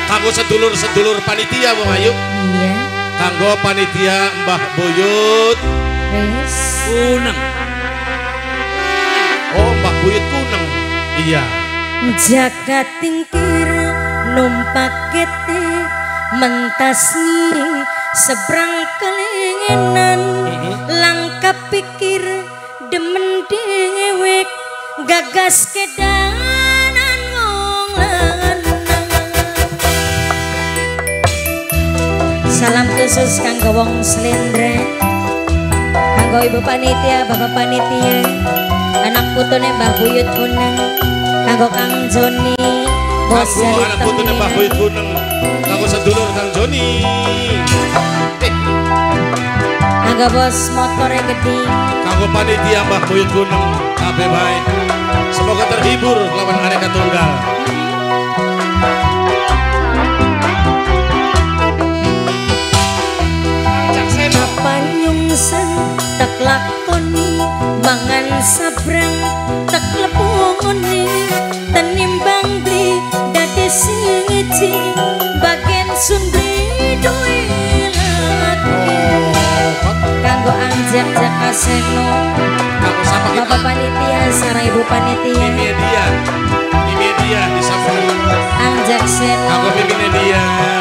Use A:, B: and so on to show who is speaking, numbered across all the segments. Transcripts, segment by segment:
A: Kanggo sedulur-sedulur panitia Bang Ayu.
B: Iya.
A: Kanggo panitia Mbah Buyut.
B: Wes.
C: Kuneng.
A: Oh, Mbah Buyut Kuneng. Iya.
B: Jagat tingkir numpak kete mentasni seberang kelingenan langkah pikir demen dewek gagas kedanan wong lanang. Salam khusus kanggo wong Slendra, kanggo ibu panitia, bapak panitia, anak putune Mbah Buyut Kuneng, kanggo Kang Joni, bos
A: Kanggo anak putune Mbah Buyut Kuneng, kanggo sedulur Kang Joni.
B: Kanggo bos motore gede,
A: Kanggo panitia Mbah Buyut Kuneng, kabeh bae. Semoga terhibur lawan Aneka Tunggal.
B: Panyungsan tak lakoni mangan sabrang tak lepungoni tenimbang beli dadi siji bagian sundri duilat kanggo anjak jakaseno
A: Kanggo sapa kita?
B: bapak panitia sareng ibu panitia
A: Mimi dia disambung.
B: anjak seno
A: Kanggo mimine dia.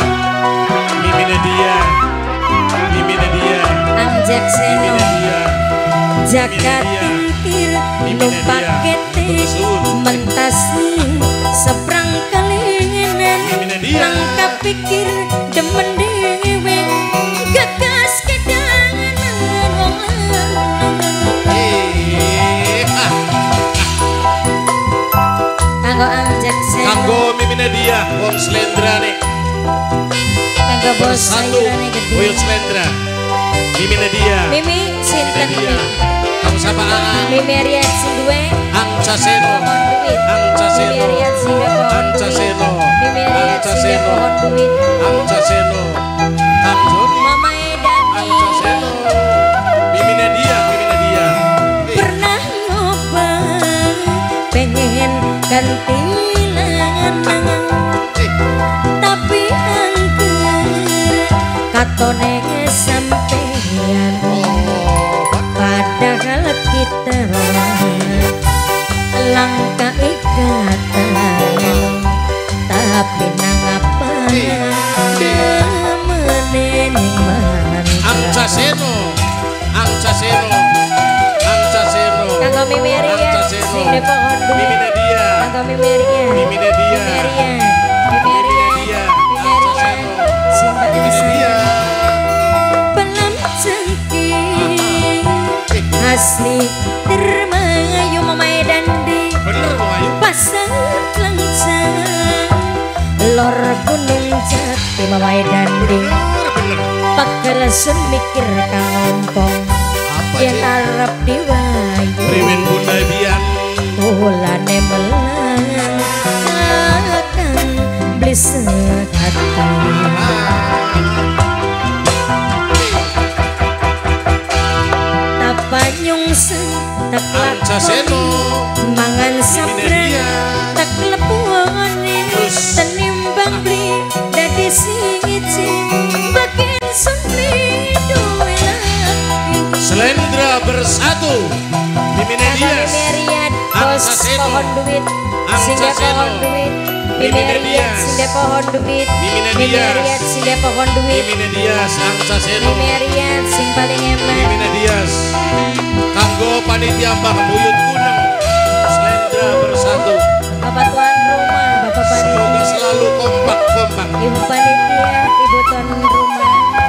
B: anjak seno
A: Dia.
B: jagat tingkir numpak kete mentasni seberang kelingenan langkah pikir demen dewek gagas kedangan wong kanggo anjak seno
A: Kanggo mimine dia wong Slendra nih.
B: kanggo bos
A: Satu
B: sayurane gede
A: Buyut Slendra. Mimine dia.
B: Mimi sinten
A: Dia.
B: Mimi
A: Kanggo sapa Aang?
B: Mimi Riat Sindue
A: Angca Seno. Angca Seno.
B: Mimi Riat Singa pohon
A: Angca
B: duit
A: Seno.
B: Mimi Riat
A: Angca
B: Singa
A: Seno.
B: pohon duit
A: Angca Seno. Kang Joni.
B: Mama Edani
A: Angca Seno. Mimine dia.
B: pernah nyoba pengen gantilan tapi angker katone sampeyan padahal kita langkah ikatan tapi nangapa demenening
A: Angca Seno. Angca Seno. Angca Seno.
B: kanggo Mimerian
A: Angca Seno.
B: sing di pohon duit
A: Mimine dia.
B: kanggo Mimerian
A: Mimine dia.
B: Mimerian sing
A: Mimine dia.
B: pelan cengking asli termayu Mama Edandi
A: Bener Bang Ayu.
B: pasang lancang lor gunung jati Mama Edandi
A: Bener.
B: pakalasun mikir kang ompong
A: Apa
B: yen
A: sih?
B: arep diwayu
A: Priwin Bunda Bian.
B: tulane melang akan beli sekati tapanyungsen tak
A: Angca Seno.
B: mangan sabrang
A: dia.
B: tak lepuane
A: Terus.
B: tenimbang beli dadi siji bagian sundri duwe lagi
A: Slendra bersatu. Mimine dia.
B: Mimerian bos
A: Angca Seno.
B: pohon duit
A: Angca
B: singgah
A: Seno.
B: pohon duit
A: Mimine
B: Mimerian
A: Dias.
B: singgah pohon duit
A: Mimine Dias.
B: Mimerian singgah pohon duit
A: Mimine Dias. Angca Seno.
B: Mimerian sing paling eman
A: Mimine Dias. Kanggo panitia Mbah Buyut Kuneng. Slendra bersatu.
B: Bapak tuan rumah Bapak
A: Semoga
B: panitia
A: selalu kompak.
B: Ibu panitia Ibu tuan rumah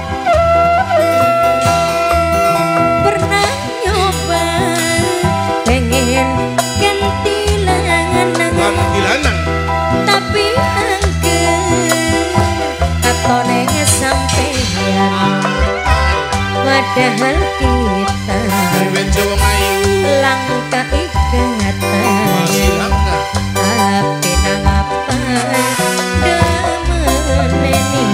B: pernah nyoba pengen ganti langan
A: Ganti lanang.
B: tapi angker katone sampeyan padahal kita
A: Priwin Jawa Mayu.
B: langkah ikatan
A: Masih langka.
B: tapi nangapa demeneni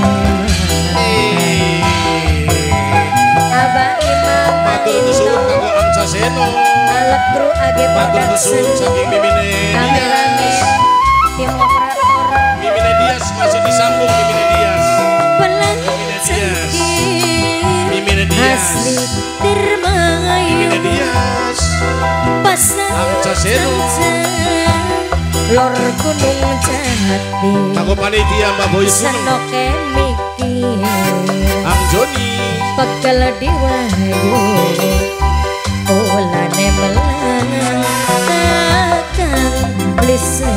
B: Abah Imam
A: Matur nusun kanggo Angca Seno.
B: alat kru age
A: Matur nusun
B: production
A: saking Mimine
B: kameramen
A: Dias.
B: tim operator
A: Mimine Dias masih disambung
B: lor gunung jati
A: Kanggo panitia Mbak Buyut Gunung
B: sanoke mikir
A: Ang Joni
B: pegel diwayu olane melang takkan blise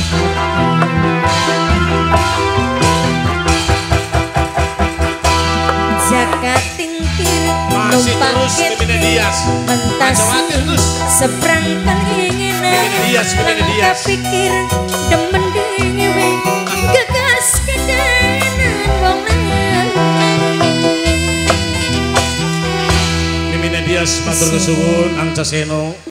B: jaga tingkir
A: masih terus Mimine Dias
B: mentas
A: Majawati terus
B: seberang keinginan
A: Mimine Dias
B: pikir demen dewe gegas kedanan wong
A: Mimine Dias matur kesuwun Ang Caseno